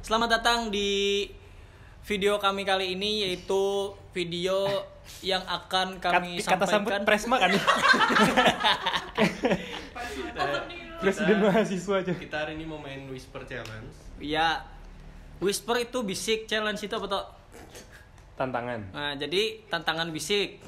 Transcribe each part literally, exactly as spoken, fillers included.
Selamat datang di video kami kali ini, yaitu video yang akan kami Kata sampaikan. Kata Presma kan? Presiden mahasiswa aja. Kita hari ini mau main Whisper Challenge. Ya, whisper itu bisik, challenge itu apa toh? Tantangan. Nah, jadi tantangan bisik.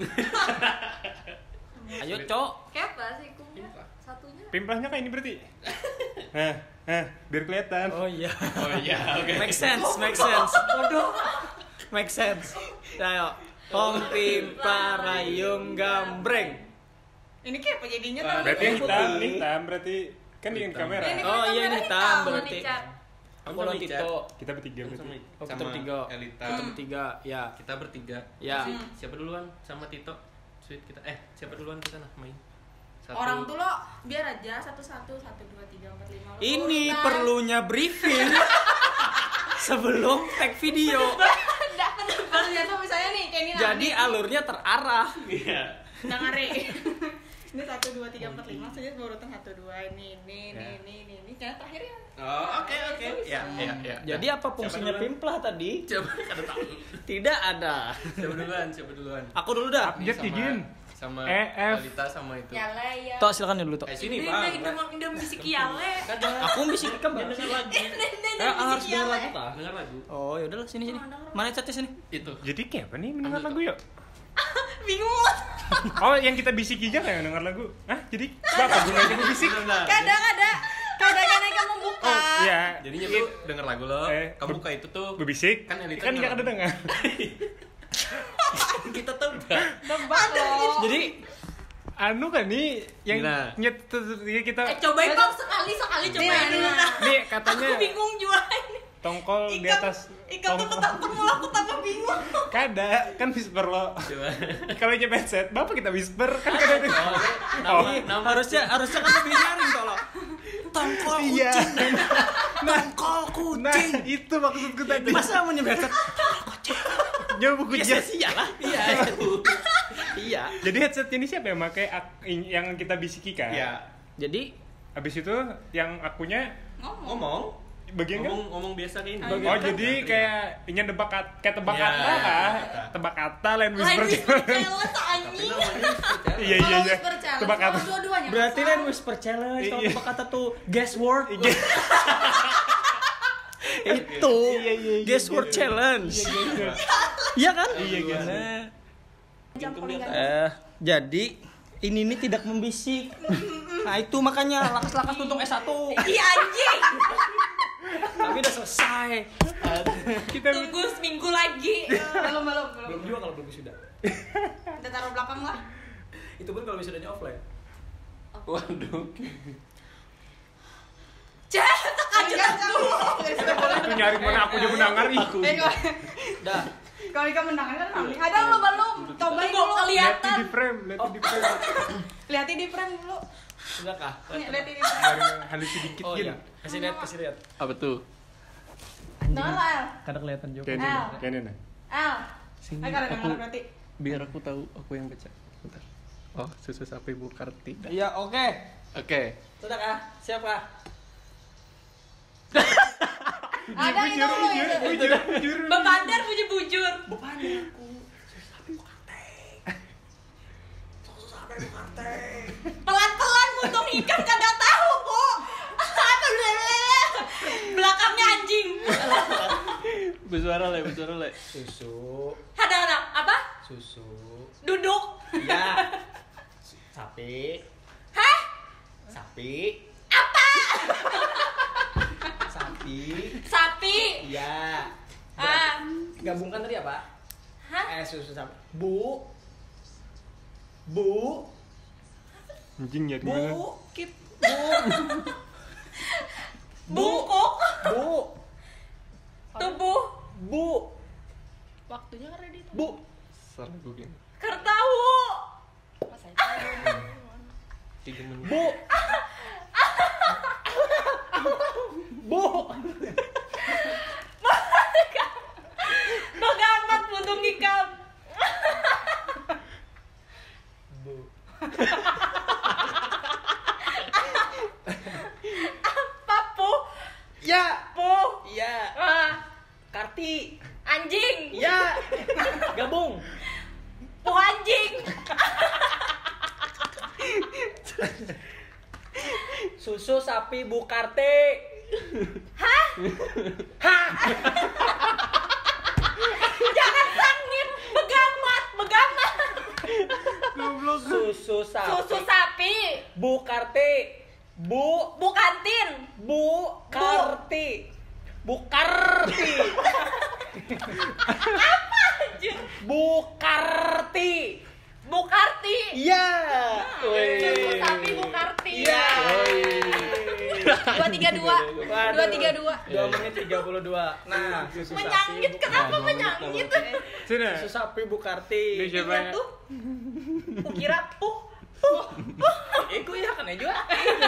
Ayo, Cok. Kayak apa sih kumnya? Satunya. Pimplahnya kayak ini berarti. Hah, hah, biar kelihatan. Oh iya. Oh iya, oke. Make sense, make sense. Bodoh. Make sense. Ayo. Om Pimpa Rayung Gambreng. Ini kayak apa jadinya Ah, tuh? Berarti yang Putih. hitam, hitam berarti kan di Hitam. kamera. Ini Oh, kan iya, ini kamera hitam hitam, berarti. Cat. Aku lawan Tito. Kita bertiga berarti. Sama, Oh, kita sama bertiga. Elita. Kita bertiga, ya. Kita bertiga. Ya. Si- Siapa duluan? Sama Tito. Sweet kita. Eh, siapa duluan kita nah main? Satu. Orang tuh lo biar aja satu-satu, satu, dua, tiga, empat, lima. Lo Ini urutan. perlunya briefing sebelum tag video. Nggak, maksudnya tuh misalnya nih kayak ini. Jadi alurnya terarah. Iya. Dengar ini satu, dua, tiga, empat, lima. Saja berurutan satu, dua. Ini, ini, ini, Ya. ini, ini, ini. Jangan terakhir ya. Oh, oke oke. Ya, ya, ya. Jadi apa fungsinya Siapa duluan? Pimplah tadi? Coba kada tahu. Tidak ada. Siapa duluan? Siapa duluan? Aku dulu dah. Update Sama- izin. Sama E, F. Elita sama itu. Ya lah ya. Tok, silakan dulu, Tok. Eh sini, Ini Bang. udah udah udah bisik yale. Kada. Aku bisa kan, Dia denger lagu. Eh, harus dengar lagu kah? Dengar lagu. Oh, ya udahlah, sini sini. Mana chatnya sini? Itu. Jadi kayak apa nih mendengar Ambil, lagu yuk? Bingung. Oh, yang kita bisiki aja kayak mendengar lagu. Hah? Jadi apa gunanya gue bisik? Benar. Kadang ada. Kadang kadang kamu buka. Oh, iya. Jadinya tuh denger lagu lo. Eh, Kamu ber- buka itu tuh. Gue bisik. Kan Elita Kan denger enggak ada lagu. dengar. Kita tebak. Tebak loh. Jadi Anu kan nih yang Gila. nyet kita Eh cobain bang sekali sekali cobain dulu. nih katanya Aku bingung jual ini. tongkol di Ikan atas ikan tuh ketangkep malah aku tambah bingung. kada kan whisper lo. Coba. Kalau nyampe headset, bapak kita whisper kan kada ada. Oh, Ih, nama- harusnya harusnya kan lebih nyaring tolong. Tongkol Iya. kucing. Tongkol Nah, kucing. itu maksudku tadi. Masa mau nyebut Nyoba buku ya jas. sia lah. Iya. Iya. Jadi headset ini siapa yang pakai ak- yang kita bisiki kan? Ya. Jadi Habis itu yang akunya Ngomong. Ngomong. bagian kan? Ngomong ngomong biasa kayak ini. Oh, Bagian kan? jadi Teriak. kayak ini nebak kat- kayak tebak Ya, kata kah? kata. Tebak kata lain Lain whisper. whisper challenge Tapi anjing. namanya Whisper Challenge. Iya iya Kalau iya. whisper challenge, Tebak kata. kalau dua-duanya berarti masalah. kan whisper challenge kalau Iya. tebak kata tuh guess word. Iya. Itu Iya, iya, iya, guess iya, word iya. challenge. Iya. Iya kan? Iya, guys. Nah, Untung dia kan. eh jadi ini nih tidak membisik. Nah, itu makanya lakas-lakas tuntung S satu. Iya anjing. Tapi udah selesai. Kita Tunggu seminggu lagi. Belum belum belum. Belum juga kalau belum wisuda. Kita taruh belakang lah. Itu pun kalau wisudanya offline. Waduh. Cek, terkajut aku. itu nyari mana aku aja mendengar ih. Eh, kalau Dah. kalau Ika mendengar kan kami. Ada lo belum? Cobain Tunggu, dulu. Lihat Kelihatan. di frame, lihat di frame. Lihatin di frame dulu. Sudah kah? Nih, lihatin di frame. Nyari halus sedikit Oh gitu. iya. Kasih lihat, kasih lihat. Apa tuh? Dengar lah, El. Kada kelihatan juga. Kayak ini, Al. kayak ini. nah. El. Sini, Ayo kada aku- dengar berarti. Biar aku tahu aku yang baca. Bentar. Oh, susu sapi Bu Karti. Iya, oke. Oke. Sudah kah? Siap kah? Ada itu lo Bujur, itu. bujur, bujur. Bebandar bujur-bujur. Pelan-pelan buntung ikan kagak tahu, Bu. Apa belakangnya anjing. Bersuara le, bersuara le. Susu, Ada ada apa? susu. Duduk. Iya. Sapi, Hah? sapi. Apa? Sapi. Sapi. Iya. Ah. Gabungkan tadi apa? Hah? Eh, susu sapi. Bu. Bu. Anjing nyari mana? Bu. Kit. Bu. Bungkuk. Bu. Tubuh. Bu. Waktunya ready tuh. Bu. Salah gue gini. Kar tahu. Tiga menit. Bu. Bu. Bagamat buntung ikan. Bu. Papu. Ya. Bu. Iya. Ah. Susu sapi Bukarti. Hah? Hah? Jangan sangit, begamat, begamat. Susu sapi. Susu sapi. Bukarti. Bu Bukantin. Bukarti. Bukarti. Apa anjir? Bukarti. Bukarti. Iya. Susu sapi Bukarti. Iya. Dua tiga dua. Dua tiga dua. Dua menit tiga puluh dua. Nah, susu sapi. Menyangit, kenapa Bukarti. menyangit? Sini. Susu sapi Bukarti. Ini siapa Iya ya? tuh. Kukira puh. Eh, gue ya kan ya juga.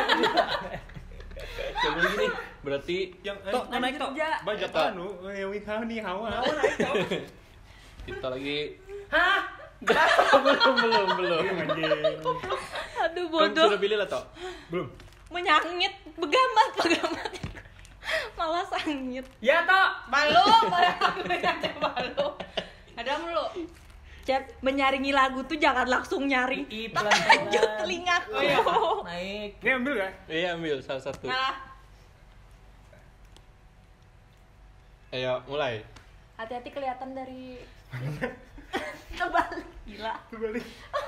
Coba gini, berarti Yang Tok, mau naik tok. banyak Tok. anu, yang wikau nih hawa. kita lagi Hah? belum belum belum. Aduh Kamu sudah pilih lah toh? Belum. Menyangit, begamat, begamat. Malah sangit. Ya, Tok. Belum, belum. Ada mulu. Cep, menyaringi lagu tuh jangan langsung nyari. I Lanjut telingaku. Oh iya, naik. Ini ambil gak? Iya ambil salah satu. Nah, Ayo mulai. hati-hati kelihatan dari tebal. Gila. Kembali.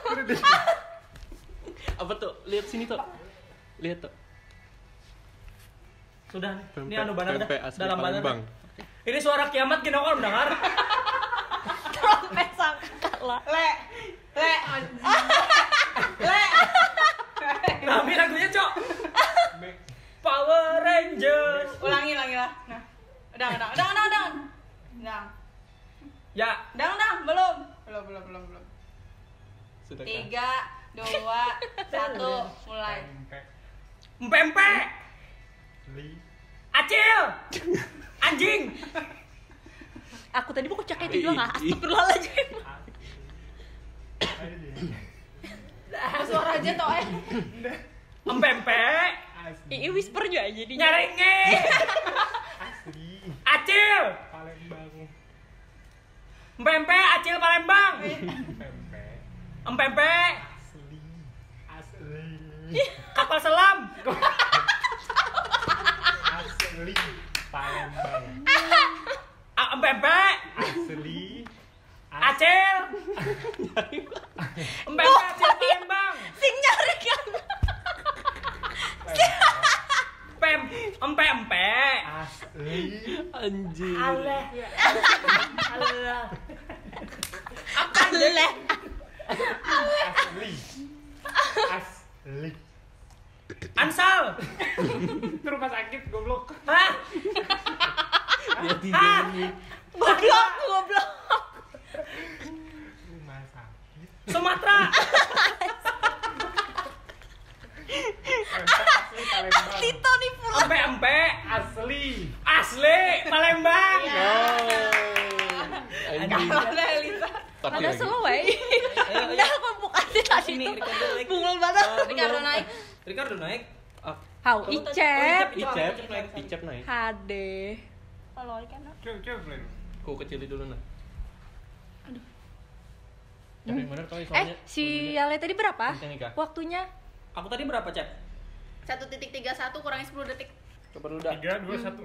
Apa tuh? Lihat sini tuh. Lihat tuh. Sudah nih. Ini Pempek- anu banar dah. pempek asli Dalam banar. Palembang. dah. Ini suara kiamat gini kok mendengar. Trompet sangkala. Le. Le. Le. Nami lagunya, Cok. Power Rangers. Ulangi, ulangi lah. Nah. Udah, udah, udah, udah, udah. Udah. Ya, Udah, udah, belum. Belum, belum, belum, belum. Sudah kan? Tiga, dua, satu, mulai. Empe-empe. Acil. Anjing. Aku tadi mau kocak itu juga nggak? Astagfirullahaladzim. Suara aja toh eh. Empe-empe. Ii whisper juga jadi. Nyaringi. Asli. Acil. Palembang. Empe-empe Acil Palembang. Pempek. Empe-empe Asli. Asli. kapal selam. Asli. Palembang. Ah, Empe-empe Asli. Acil. Empe-empe Acil Palembang. Sing nyari kan. Pem empe-empe. Asli. Anjing. Allah. Allah. Ale. Asli. Asli. Ansal. Itu rumah sakit goblok. Hah? Dia tidur nih. Goblok, goblok. Rumah sakit. Sumatera. Pempek asli Palembang. Tito nih pulang. Empe-empe Asli. asli Palembang. Oh. Anjing. Ada Elisa. Tapi Ada lagi. selawai. Udah aku buka sih tadi Sini, itu. Ricardo naik. Bungul banget. Ah, belum. Ricardo naik. Ricardo naik. Ah, Hau Kamu tadi- Icep. Oh, Icep, Icep naik. Icep naik. H D. Halo, kan. Coba coba play. Ku kecilin dulu nah. Tapi bener tau Eh, soalnya. si Yale tadi berapa? Bisa nikah. Waktunya? Aku tadi berapa, Cep? satu titik tiga satu kurangi sepuluh detik. Coba dulu dah. Tiga, dua, satu.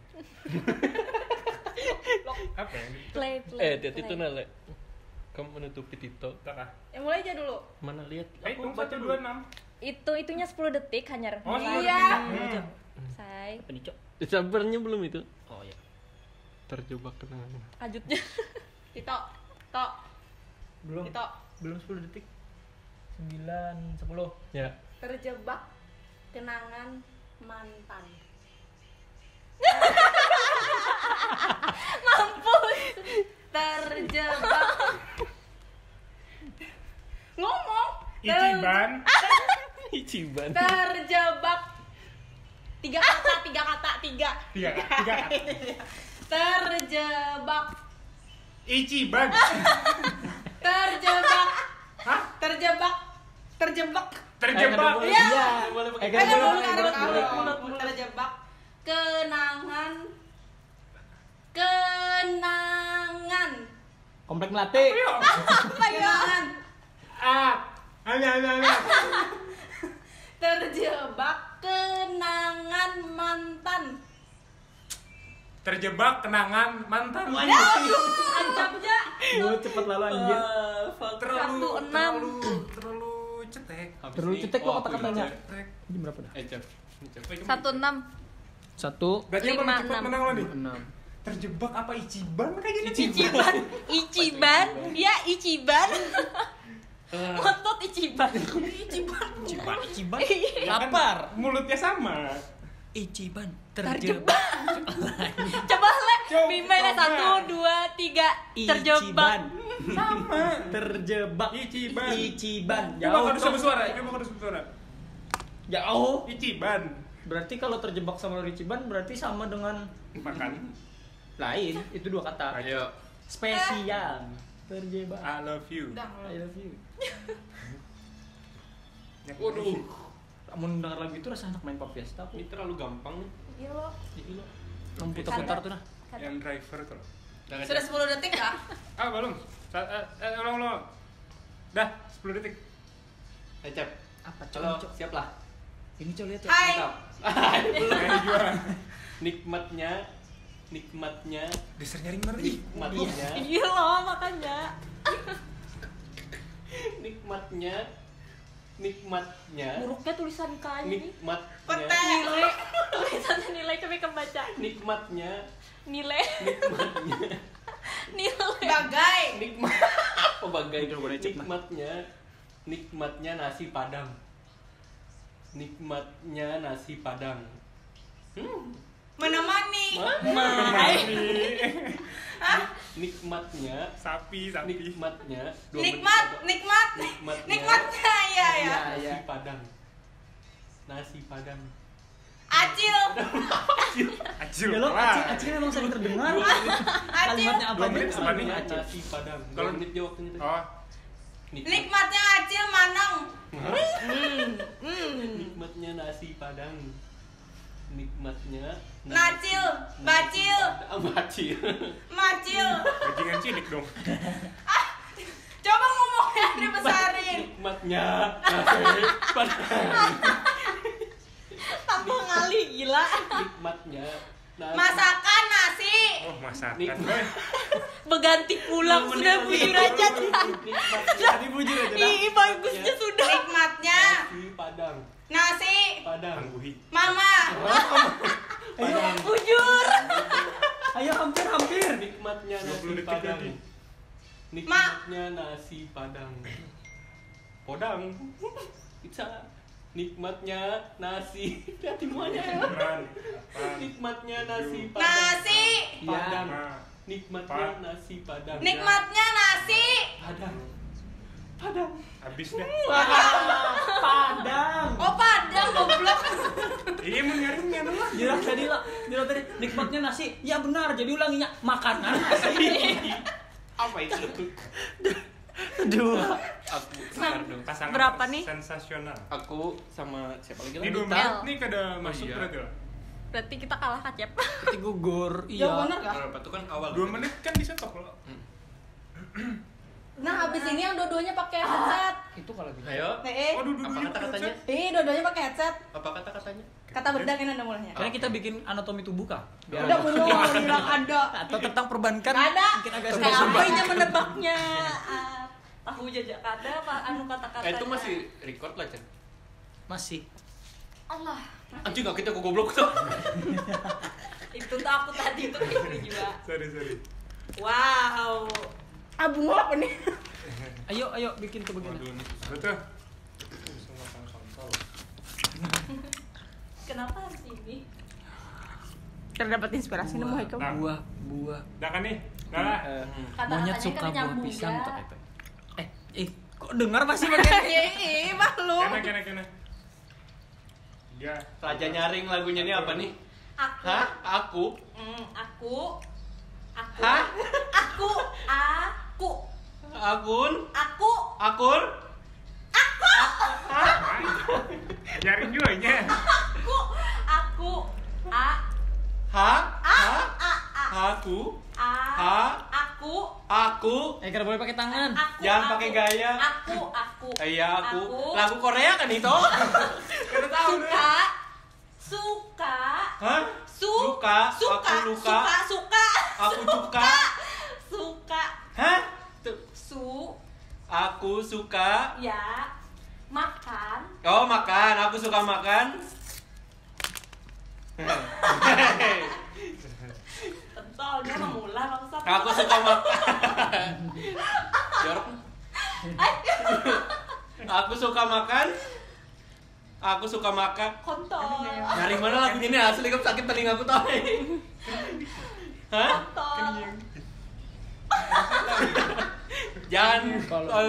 Apa ya? Play, play. Eh, dia itu play. nale. Kamu menutupi Tito. Tak ah. Ya mulai aja dulu. Mana lihat? Eh, Aku hitung baca satu, dulu. dua, enam. Itu itunya sepuluh detik hanya. Oh, sepuluh Iya. detik. Say. Apa nih, Cok? Sabarnya belum itu. Oh iya. Terjebak kenangan. Lanjutnya. Tito. Tito. Belum. Tito. Belum sepuluh detik. sembilan, sepuluh. Ya. Terjebak kenangan mantan. Mampus. Terjebak. Ngomong. Ichiban. Ichiban. Terjebak. Tiga kata, tiga kata, tiga. Tiga, tiga. Terjebak. Ichiban. Terjebak. Hah? Terjebak. Terjebak. Terjebak. Iya. Boleh pakai Eh, Eh, Boleh, dulu, boleh, dulu, boleh, dulu. boleh. Terjebak kenangan kenangan Komplek Melati. kenangan Ah. Hanya, hanya, hanya. terjebak kenangan Terjebak kenangan mantan. Ancamnya. Gue cepet lalu anjir. Terlalu Satu, enam. terlalu terlalu cetek. Terlalu cetek kok kata-katanya. Cetek. Ini berapa dah? Eh, Cep. Ini Cep. Satu enam. Satu. Berarti yang Lima, paling cepat enam. menang lo nih. Enam. Terjebak apa Ichiban kayak gini? Ichiban. Ichiban. Ya Ichiban. Ngotot Ichiban. Ichiban. Ciban, ciban. Ya kan, Lapar. mulutnya sama. Ichiban Terjebak. terjebak. Coba le. Coba, Bimba ya coba. satu, dua, tiga. Terjebak. Sama. Terjebak. Ichiban. Ichiban. Coba Jauh. kau bersuara, coba kau bersuara. Jauh. Ichiban. Berarti kalau terjebak sama Ichiban berarti sama dengan Makan. lain. Itu dua kata. Ayo. Spesial. Terjebak. I love you. I love you. Waduh. Kamu dengar lagu itu rasa anak main Pop Fiesta aku. Ini terlalu gampang nih. Iya lo. Jadi lo yang putar-putar tuh nah. Yang driver tuh. Jangan, Sudah Cep. sepuluh detik kah? Ah, belum. Sa- eh, eh, ulang, ulang. Dah, sepuluh detik. Eh, Cep. Apa Halo, cok? siap lah. Ini cok lihat ya. Hai. Mantap. Hai, belum. Ayo juara. Nikmatnya, nikmatnya, Dasar nyaring meri. nikmatnya, Iya lo makanya. nikmatnya, nikmatnya, Buruknya tulisan K ini. nikmatnya, Nilai. Tulisannya nilai coba kebaca. nikmatnya, Nilai. nikmatnya, Nilai. Bagai. nikmat, apa bagai? Udah, udah, Cep, nah. Nikmatnya, nikmatnya nasi padang, nikmatnya nasi padang. Hmm. Menemani. Nikmatnya, Sapi, sapi. nikmatnya, dua Nikmat, menit nikmat. Nikmatnya. Nikmatnya ya ya. nasi padang, nasi padang. Acil. Acil. Ya lo Wah. acil acil memang sering terdengar. Dua menit, Acil. Kalimatnya apa Dua aja? menit sama nih. nikmatnya nasi padang. Dua Kalau- menit aja waktunya tadi. Oh, Nikmat- Nikmatnya acil manong. Nikmatnya nasi padang. Nikmatnya Nacil, bacil. padang. Bacil. Macil. bajingan cilik dong. Coba ngomongnya dibesarin. Nikmatnya nasi padang. Tanpa ngali gila. Nikmatnya nasi. Masakan nasi. Oh, masakan. Nikmat. Beganti pulang Dua sudah menit bujur lagi. aja. Nikmatnya Tadi bujur aja dah. Ih, bagusnya sudah. Nikmatnya nasi padang. nasi. Padang. Tangguhi. Mama. Padang. Bujur. Ayo hampir-hampir. Nikmatnya dua puluh nasi detik padang. lagi. Nikmatnya nasi padang. Podang. Bisa. Nikmatnya nasi. Lihat semuanya. Sembilan, delapan, Nikmatnya nasi tujuh, padang. Nasi. Padang. lima, Nikmatnya Empat. nasi padang. Nikmatnya nasi. Padang. Padang. habis deh. Padang. Oh, Padang goblok. Iya, mau nyaringnya dulu. Jira tadi lah, jira tadi nikmatnya nasi. Ya benar, jadi ulanginya makanan nasi. Apa itu? Dua. Aku sabar dong. Pasangan Berapa nih? sensasional. Aku sama siapa lagi? Ini lagi? dua L. menit nih kada masuk iya. berarti lah. Berarti kita kalah Kacep. Berarti gugur. Iya. gak? Berapa tuh kan awal? Dua menit kan di stop loh. Nah, habis ini yang dua-duanya pakai headset. Itu kalau gitu. Ayo. Eh, Oh, dua Apa kata-katanya? eh dua-duanya pakai headset. Apa kata-katanya? Kata bedak ini ada mulanya. Karena kita bikin anatomi tubuh kah? Biar Udah mulai bilang ada. atau tentang perbankan Ada. mungkin agak Kayak susah. apa ini menebaknya? Ah, tahu jajak ada apa anu kata-katanya? Eh itu masih record lah, Chan. Masih. Allah. Anjing gak kita kok goblok tuh. Itu tuh aku tadi itu kayak juga. Sorry, sorry. Wow. Abu ngap ini. Ayo, ayo bikin tuh begini. Waduh, nih. Betul. Bisa makan kontol. Kenapa harus ini? Terdapat inspirasi nemu Haikal. Nah. Buah, buah. Udah kan nih? Udah lah. Eh, Kata-katanya monyet kan suka buah nyambung, pisang ya. tuh kayak. Eh, eh, kok dengar masih bagian Ih, malu. Kena, kena, kena. Ya. Raja nyaring lagunya ini apa nih? Aku. Hah? Aku? Hmm, aku. Aku. Hah? Aku. Aku. Akun? Aku. Akur? Nyaring juga nya. Aku. Aku. A. Ha? A. Ha? A. A. Aku? A. Ha? Aku. Aku? Eh, kada boleh pakai tangan. Aku. Jangan aku. pakai gaya. Aku. Aku. Iya aku. Aku. Lagu Korea kan itu? Kada tahu. Suka. Suka. Hah? Su. Luka. Suka. Aku luka. Suka. Suka. Aku cuka. Suka. Hah? Tuh. Su. Aku suka. Ya. Makan. Oh makan. Aku suka makan. Pentol dia memula bangsat. Aku suka makan. Jorok. Aku suka makan. Aku suka makan. Kontol. Nyari mana lagunya ini asli kan sakit telinga aku tau. Hah? Kontol. Jangan. Pentol.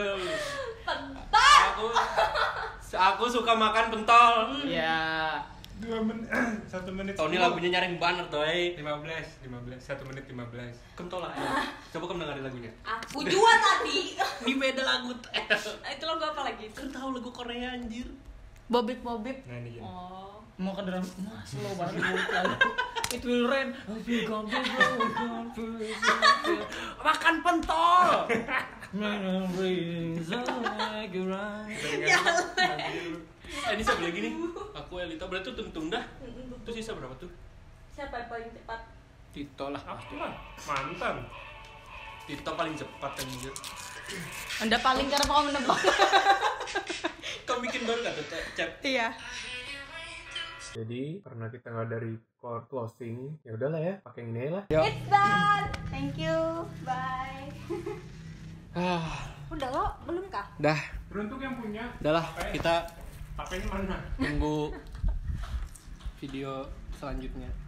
Aku aku suka makan pentol. Ya. Dua menit, satu menit. Tony lagunya nyaring banget tuh. lima belas, lima belas, satu menit lima belas. Kentol lah. Coba kamu dengerin lagunya. Aku juga tadi. Ini beda lagu. Itu lagu apa lagi? Kan tahu lagu Korea anjir. Bobip bobip. Nah ini gini. Oh. Mau ke drum, wah slow banget lagu. It will rain. Makan pentol. Eh ini siapa lagi nih? Aku Elita berarti tuh tuntung dah. Itu sisa berapa tuh? Siapa yang paling cepat? Tito lah. Aku lah, mantan. Tito paling cepat anjir. Anda paling karena kamu menebak. Kau bikin baru kata chat. Iya. Jadi karena kita nggak dari chord closing, ya udahlah ya, pakai yang ini aja lah. It's done. Thank you. Bye. Ah, Udah lo belum kah? dah, Beruntung yang punya. udahlah kita H P-nya mana? tunggu video selanjutnya.